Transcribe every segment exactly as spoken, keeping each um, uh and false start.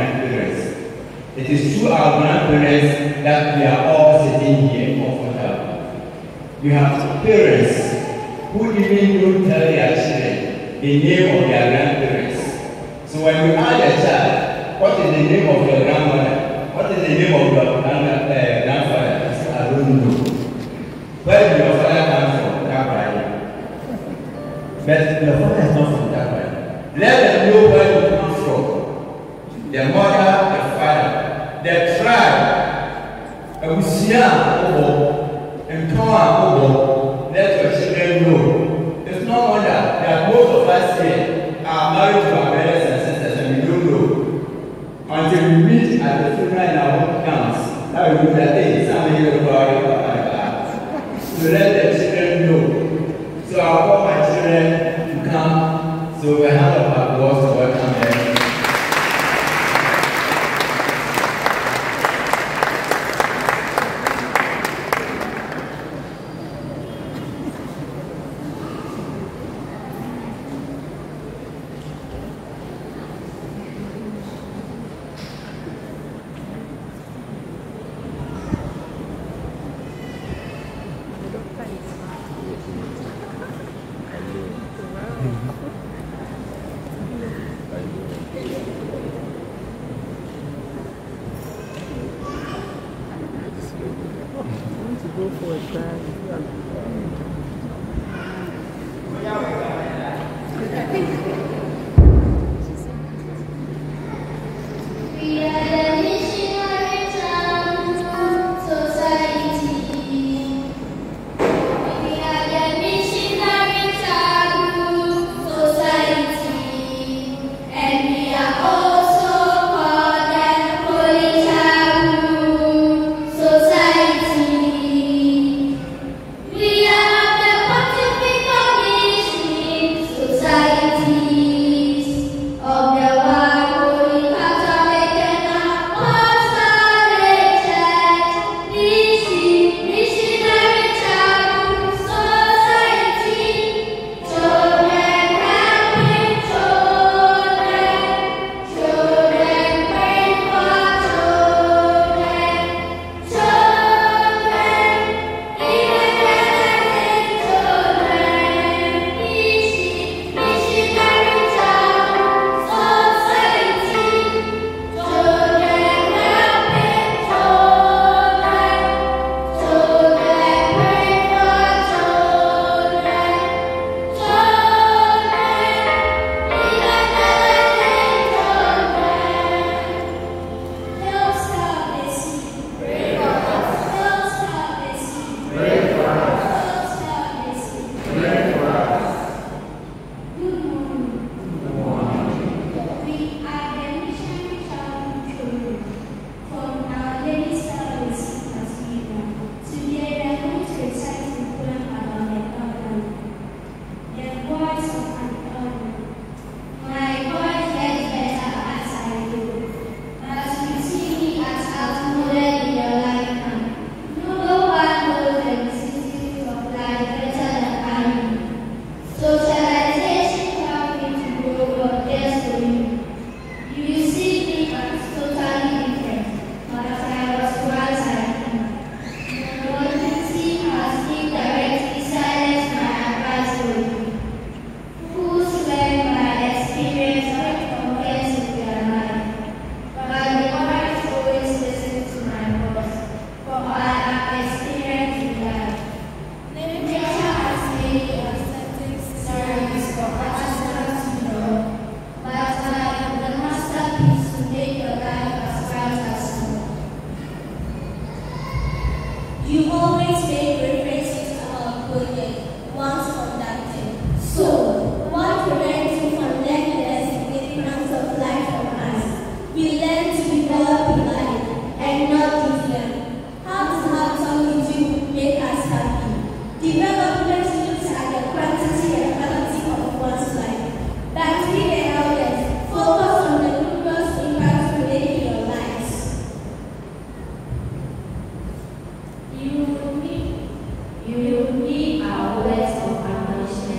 grandparents. It is through our grandparents that we are all sitting here comfortable. You have parents who even don't tell their children the name of their grandparents. So when you ask a child, what is the name of your grandmother? What is the name of your grandfather? I say, I don't know. Where did your father come from? Takwari. But your father is not from Takwari. Let them know where you come from. Their mother, their father, their tribe. Abusia Obo, Ntoa Obo. Let your children know. It's no wonder that most of us here are married to our brothers and sisters and we don't know. Until we meet at the funeral in our home towns, now we do that thing. Somebody will go out. To let the children know. So I want my children to come. So we have a applause to welcome them.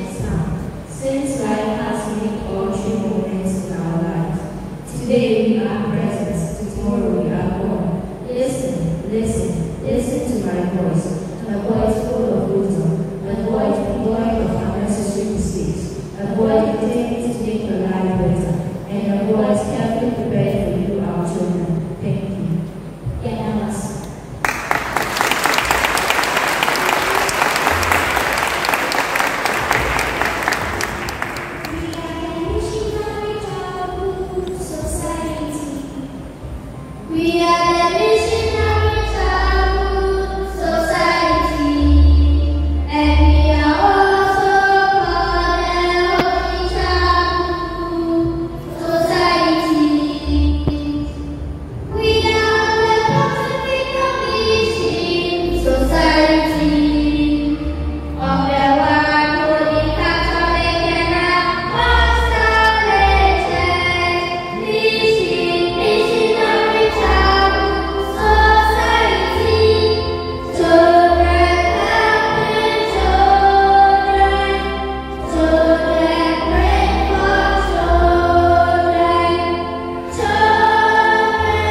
Today we are are present to tomorrow we are born. Listen, listen, listen to my voice, a voice full of wisdom, a voice devoid of unnecessary mistakes, a voice intended to make your life better, and a voice carefully prepared for you, our children. Thank you. Yes. We are the missionary childhood society, and we are also called the Holy Childhood Society. We are the Pontifical Mission Society of the One Holy Catholic and Apostolic Church. Mission, missionary childhood society. Children helping children. Children praying for children. Children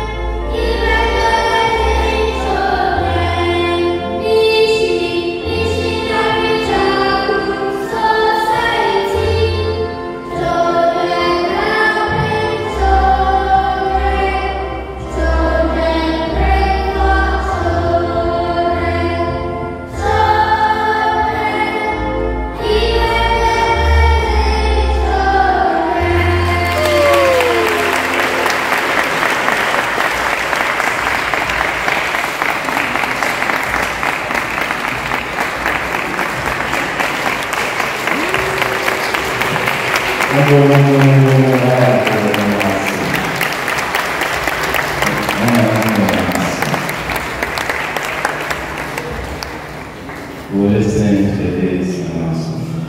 evangelizing children. Mission, missionary childhood society. Children helping children. Children praying for children. Children We're listening to this announcement.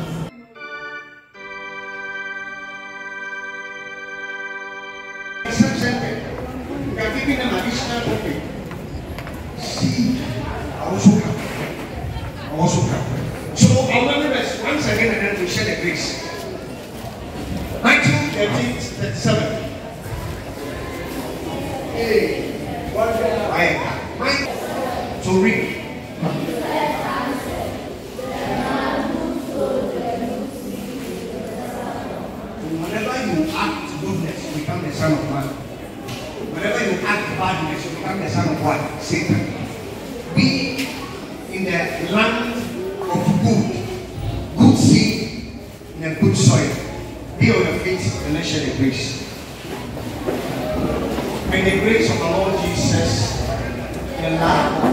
We are giving them additional topic. See, I also come. I also come. So our members, once again, and then we share the grace. Matthew thirteen, thirty-seven. Hey, what I So read. Whenever you act goodness, you become the son of man. Whenever you act badness, you become the son of what? Satan. Be in the land of good, good seed in a good soil. Be on your feet and let's share the grace. May the grace of our Lord Jesus, the love of